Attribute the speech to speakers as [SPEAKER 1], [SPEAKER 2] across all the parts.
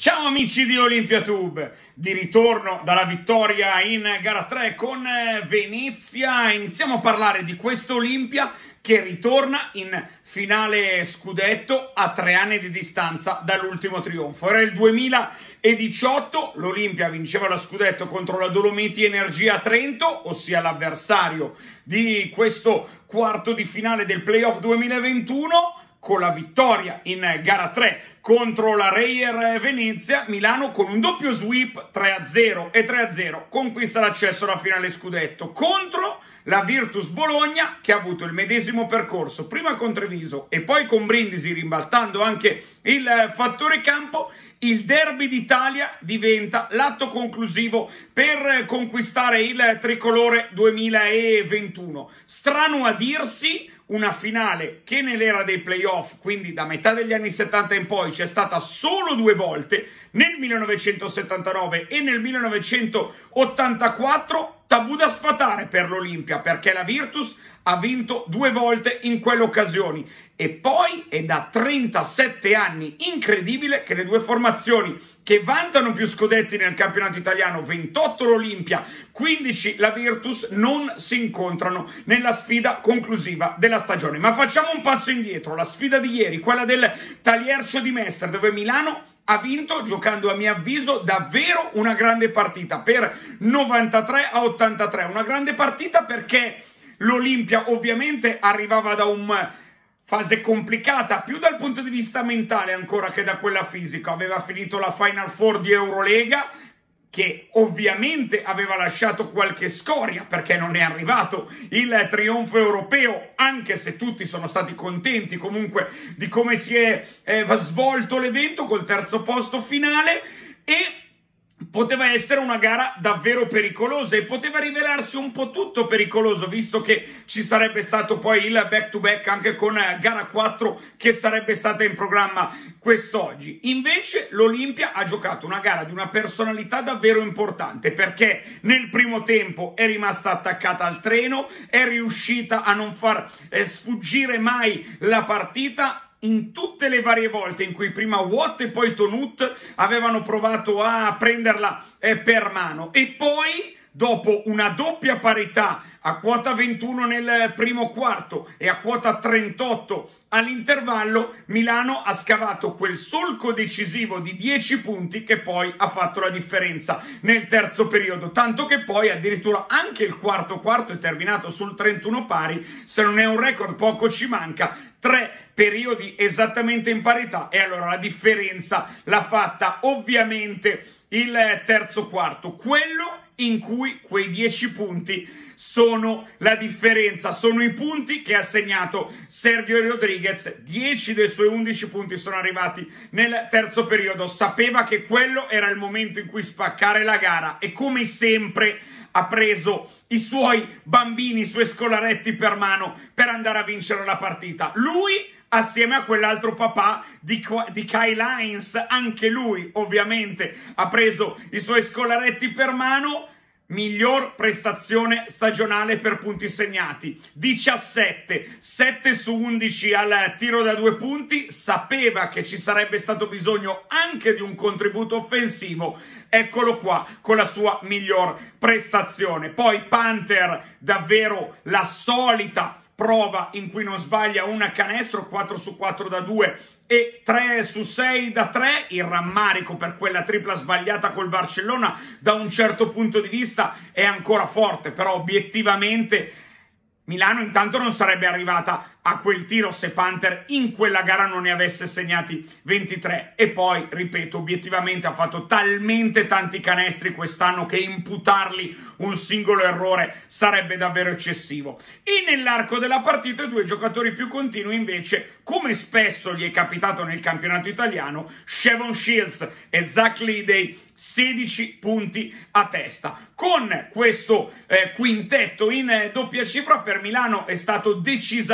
[SPEAKER 1] Ciao amici di OlimpiaTube, di ritorno dalla vittoria in gara 3 con Venezia. Iniziamo a parlare di questo Olimpia che ritorna in finale scudetto a 3 anni di distanza dall'ultimo trionfo. Era il 2018, l'Olimpia vinceva lo scudetto contro la Dolomiti Energia a Trento, ossia l'avversario di questo quarto di finale del playoff 2021. Con la vittoria in gara 3 contro la Reyer Venezia, Milano con un doppio sweep 3-0 e 3-0 conquista l'accesso alla finale scudetto contro la Virtus Bologna, che ha avuto il medesimo percorso, prima con Treviso e poi con Brindisi, ribaltando anche il fattore campo. Il derby d'Italia diventa l'atto conclusivo per conquistare il tricolore 2021. Strano a dirsi, una finale che nell'era dei playoff, quindi da metà degli anni 70 in poi, c'è stata solo 2 volte, nel 1979 e nel 1984, tabù da sfatare per l'Olimpia, perché la Virtus ha vinto 2 volte in quelle occasioni. E poi è da 37 anni incredibile che le due formazioni che vantano più scudetti nel campionato italiano, 28 l'Olimpia, 15 la Virtus, non si incontrano nella sfida conclusiva della stagione. Ma facciamo un passo indietro, la sfida di ieri, quella del Taliercio di Mestre, dove Milano ha vinto giocando, a mio avviso, davvero una grande partita per 93-83, una grande partita perché l'Olimpia ovviamente arrivava da una fase complicata, più dal punto di vista mentale ancora che da quella fisica. Aveva finito la Final Four di Eurolega, che ovviamente aveva lasciato qualche scoria perché non è arrivato il trionfo europeo, anche se tutti sono stati contenti comunque di come si è svolto l'evento col terzo posto finale. E poteva essere una gara davvero pericolosa e poteva rivelarsi un po' tutto pericoloso, visto che ci sarebbe stato poi il back to back anche con gara 4 che sarebbe stata in programma quest'oggi. Invece l'Olimpia ha giocato una gara di una personalità davvero importante, perché nel primo tempo è rimasta attaccata al treno, è riuscita a non far sfuggire mai la partita. In tutte le varie volte in cui prima Watt e poi Tonut avevano provato a prenderla per mano, e poi dopo una doppia parità a quota 21 nel primo quarto e a quota 38 all'intervallo, Milano ha scavato quel solco decisivo di 10 punti che poi ha fatto la differenza nel terzo periodo, tanto che poi addirittura anche il quarto è terminato sul 31 pari. Se non è un record poco ci manca, 3 periodi esattamente in parità, e allora la differenza l'ha fatta ovviamente il terzo quarto, quello in cui quei 10 punti sono la differenza, sono i punti che ha segnato Sergio Rodriguez. 10 dei suoi 11 punti sono arrivati nel terzo periodo. Sapeva che quello era il momento in cui spaccare la gara e, come sempre, ha preso i suoi bambini, i suoi scolaretti per mano per andare a vincere la partita. Lui, assieme a quell'altro papà di Kyle Hines, anche lui ovviamente ha preso i suoi scolaretti per mano. Miglior prestazione stagionale per punti segnati, 17, 7 su 11 al tiro da 2 punti. Sapeva che ci sarebbe stato bisogno anche di un contributo offensivo, eccolo qua con la sua miglior prestazione. Poi Panther, davvero la solita prova in cui non sbaglia un canestro, 4 su 4 da 2 e 3 su 6 da 3. Il rammarico per quella tripla sbagliata col Barcellona da un certo punto di vista è ancora forte, però obiettivamente Milano intanto non sarebbe arrivata a quel tiro se Panther in quella gara non ne avesse segnati 23. E poi, ripeto, obiettivamente ha fatto talmente tanti canestri quest'anno che imputargli un singolo errore sarebbe davvero eccessivo. E nell'arco della partita i due giocatori più continui invece, come spesso gli è capitato nel campionato italiano, Shavon Shields e Zach Lidey, 16 punti a testa. Con questo quintetto in doppia cifra per Milano è stato decisamente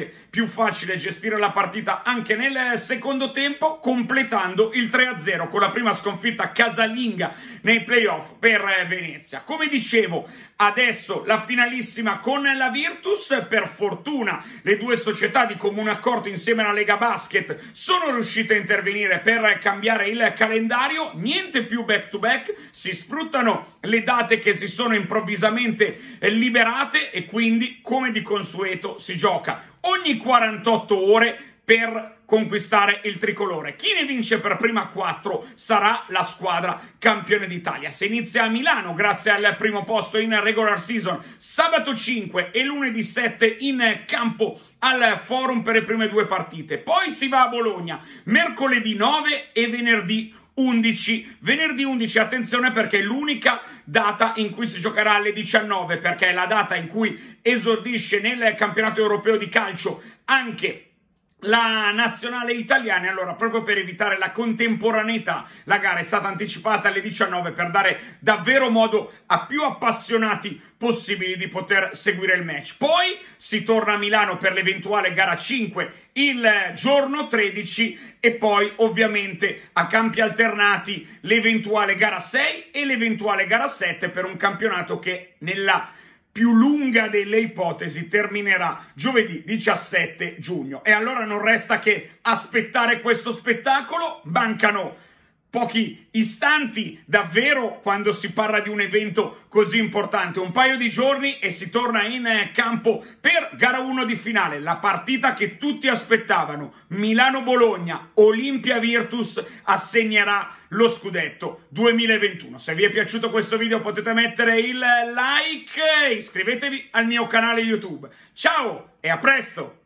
[SPEAKER 1] decisamente più facile gestire la partita anche nel secondo tempo, completando il 3-0 con la prima sconfitta casalinga nei playoff per Venezia. Come dicevo, adesso la finalissima con la Virtus. Per fortuna le due società di comune accordo insieme alla Lega Basket sono riuscite a intervenire per cambiare il calendario. Niente più back to back, si sfruttano le date che si sono improvvisamente liberate e quindi, come di consueto, si gioca ogni 48 ore per conquistare il tricolore. Chi ne vince per prima 4 sarà la squadra campione d'Italia. Se inizia a Milano grazie al primo posto in regular season, sabato 5 e lunedì 7 in campo al Forum per le prime 2 partite. Poi si va a Bologna mercoledì 9 e venerdì 11. Venerdì 11, attenzione, perché è l'unica data in cui si giocherà alle 19, perché è la data in cui esordisce nel campionato europeo di calcio anche la nazionale italiana. Allora, proprio per evitare la contemporaneità, la gara è stata anticipata alle 19 per dare davvero modo a più appassionati possibili di poter seguire il match. Poi si torna a Milano per l'eventuale gara 5 il giorno 13 e poi ovviamente a campi alternati l'eventuale gara 6 e l'eventuale gara 7 per un campionato che nella più lunga delle ipotesi terminerà giovedì 17 giugno. E allora non resta che aspettare questo spettacolo. Mancano pochi istanti davvero quando si parla di un evento così importante, un paio di giorni e si torna in campo per gara 1 di finale, la partita che tutti aspettavano. Milano-Bologna, Olimpia Virtus assegnerà lo scudetto 2021. Se vi è piaciuto questo video potete mettere il like e iscrivetevi al mio canale YouTube. Ciao e a presto!